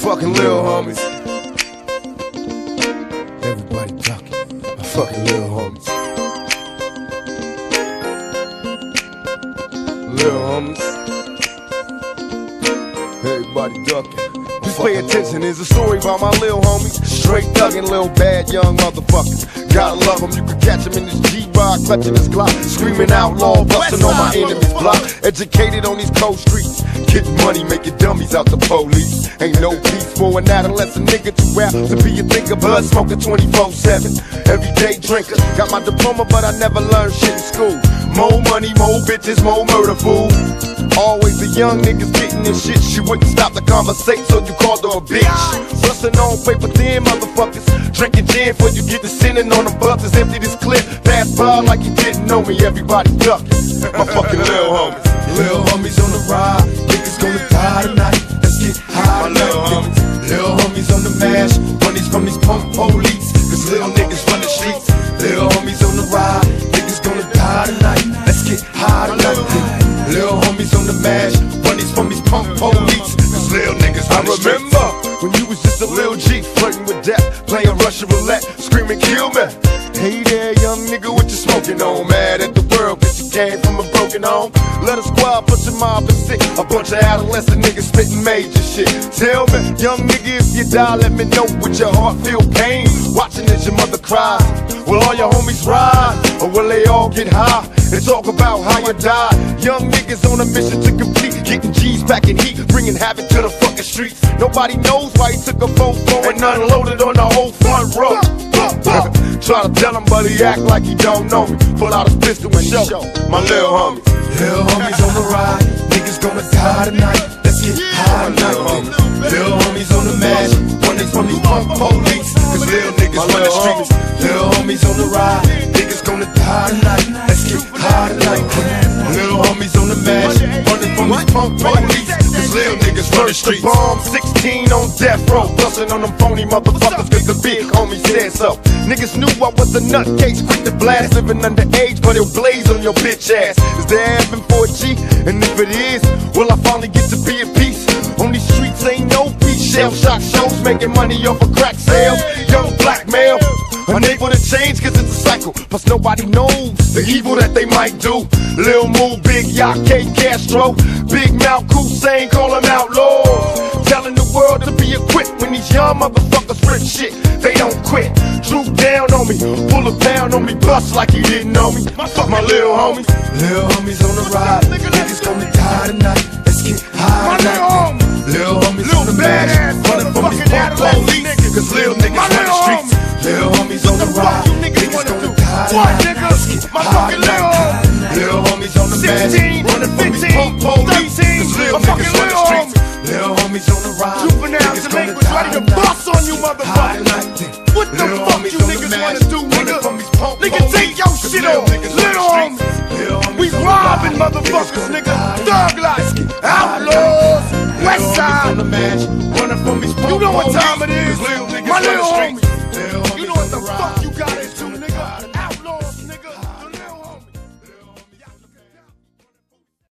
fucking little homies. Everybody ducking. My fucking little homies. Little homies. Everybody ducking. Just pay attention, there's a story about my little homies. Straight thuggin', little bad young motherfuckers. Gotta love them, you can catch them in this G-Rod, clutching his Glock, screaming outlaw, busting on my enemy's block. Educated on these cold streets, getting money, making dummies out the police. Ain't no peace for an adolescent nigga too rap to be a thinker, blood smoker 24/7. Everyday drinker, got my diploma but I never learned shit in school. More money, more bitches, more murder, fool. Always the young niggas getting this shit. She wouldn't stop the conversation, so you called her a bitch. Bustin' on paper thin motherfuckers, drinking gin before you get to sinning on them buses. Empty this clip, pass by like you didn't know me. Everybody ducking. My fucking little homies. Little homies on the ride, niggas gonna die tonight. Let's get high tonight. Little homies on the mash, money's from these punk police, cause little niggas run the streets. Little homies on the ride, niggas gonna die tonight. Let's get high tonight. Little homies on the mash, money's from these punk police, cause little niggas run the streets. I remember when you was just a little G, flirting with death, playing Russian roulette, screaming kill me. Hey there, young nigga, what you smoking on? Mad at the world, cause you came from a broken home. Let a squad push a mob and sick, a bunch of adolescent niggas spitting major shit. Tell me, young nigga, if you die, let me know with your heart feel pain. Watching as your mother cries. Will all your homies ride, or will they all get high and talk about how you died? Young niggas on a mission to complete, getting G's packing heat, bringing havoc to the fucking streets. Nobody knows why he took a phone and unloaded on the whole front row. Try to tell him, but he act like he don't know me. Pull out his pistol and show my little homies. Little homies on the ride, niggas gonna die tonight. Let's get high tonight. Little homies on the mash, running from these punk police, cause little niggas run the streets. Little homies on the ride, niggas gonna die tonight. Let's get high tonight. Little homies on the mash, running from these punk police, cause little niggas run the streets. Bomb 16 on death row, bustin' on them phony motherfuckers cause the big homie said so. Niggas knew I was a nutcase, quick to blast, living underage, but it'll blaze on your bitch ass. Is there heaven for a G? And if it is, will I finally get to be at peace? On these streets ain't no peace. Shell shock shows, making money off of crack sales. Young black male, unable to change cause it's a cycle. Plus nobody knows the evil that they might do. Lil Moo, Big Yacht, K Castro, Big Mouth, Hussein, call them outlaws. Telling the world to be equipped when these young motherfuckers rip shit, they don't quit. Droop down on me, pull a pound on me, bust like he didn't know me. Fuck my little homies. Little homies on the ride, niggas gonna die tonight. Let's get high tonight. Little homies on the mash, running from these punk police, cause little niggas run the streets. Little homies on the ride, niggas gonna die tonight. Let's get high tonight. Little homies on the mash, running from these punk police, cause little niggas run the streets. Little homies on the ride, niggas gonna die ready to bust on you motherfuckers. What the fuck you niggas wanna do, nigga? Nigga, take your shit off. Little homies, we robbing motherfuckers, nigga. Thug life, outlaws, west side. You know what time it is, my little homies. You know what the fuck you got it.